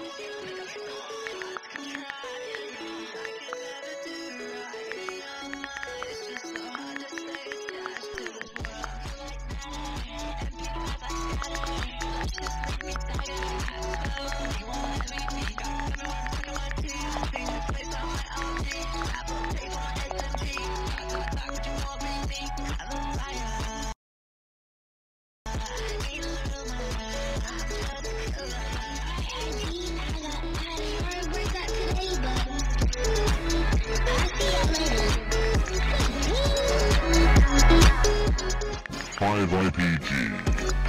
5 IPG.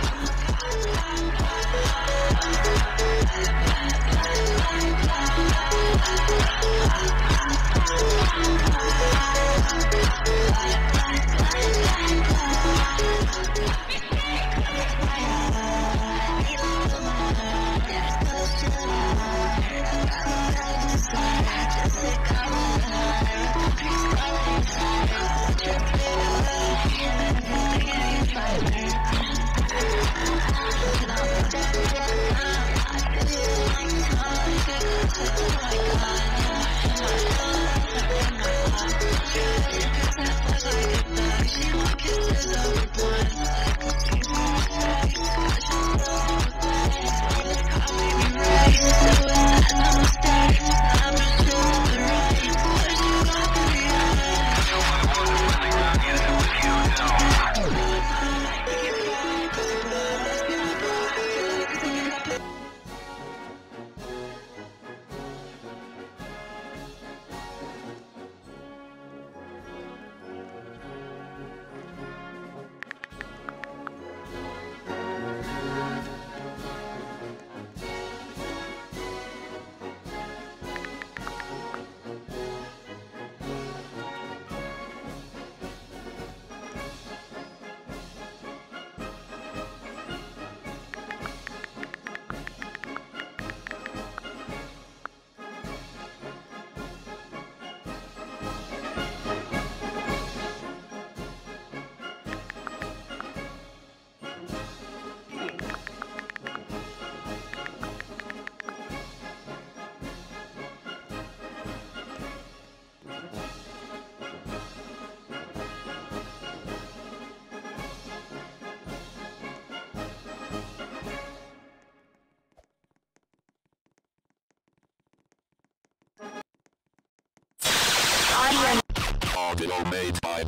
Audio made by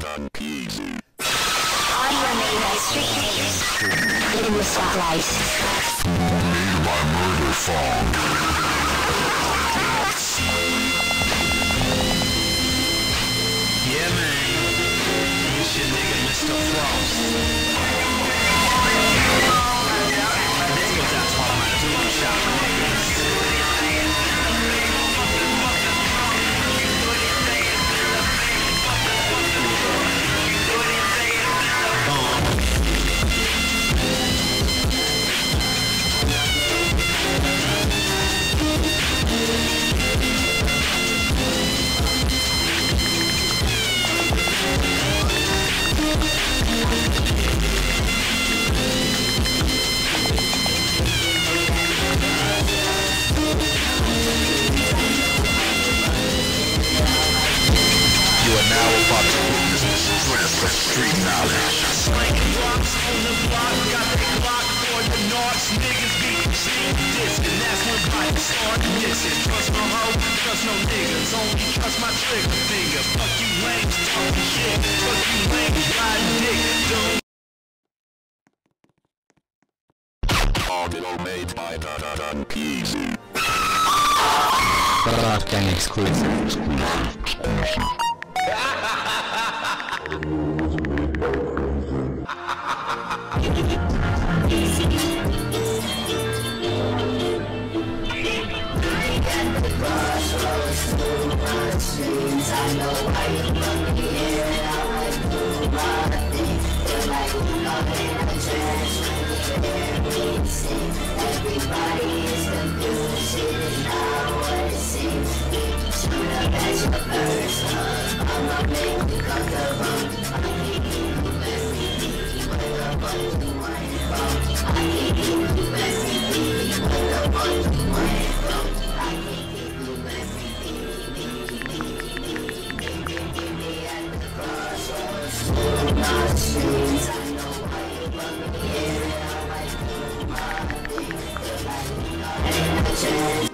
NFPCBU. Audio made by Street Makers. Hidden with spotlights. Made by Murder Fong. Yeah, man. It's your nigga, Mr. Frost. This goes out to all my doom shop niggas. You are now about to witness the strength of street knowledge. Slanking rocks on the block, got that Glock for the Norks. Niggas be seeing this, and that's when bikes start missing. Trust no hoe, trust no niggas, only trust my trigger finger. Fuck you lames talking shit, fuck you lames riding dick. Audio made by NFPCBU. Gang exclusive. I know why you love me here, and I might do my thing. Feel like you know that I'm trash when you hear me sing. Everybody is confused, shit is not what it seems. Shoot up at your first love, I'ma make you comfortable. I can give you everything, what the fuck you want it from. I can give you everything, what the fuck you want it from. chance.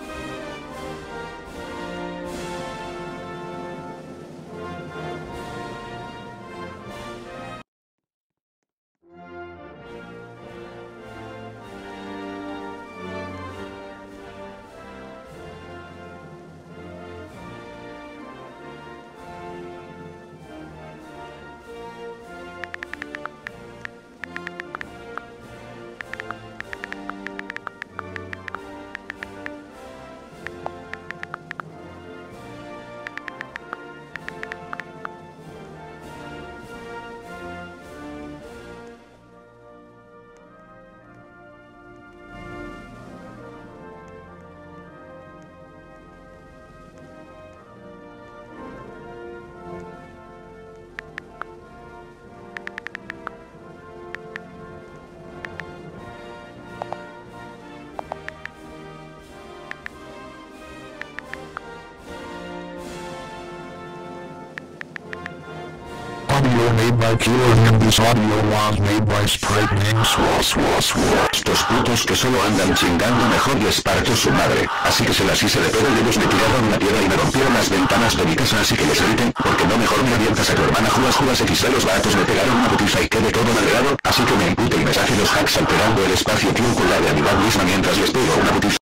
Audio made by Killer and this audio was made by Sprite named Estos putos que solo andan chingando mejor y esparto su madre, así que se las hice de pedo y ellos me tiraron una piedra y me rompieron las ventanas de mi casa, así que les griten, porque no mejor me avientas a tu hermana jugas XD, los vatos me pegaron una putiza y quedé todo madreado, así que me impute y me saque los hacks alterando el espacio-tiempo con la realidad misma mientras les pego una putiza.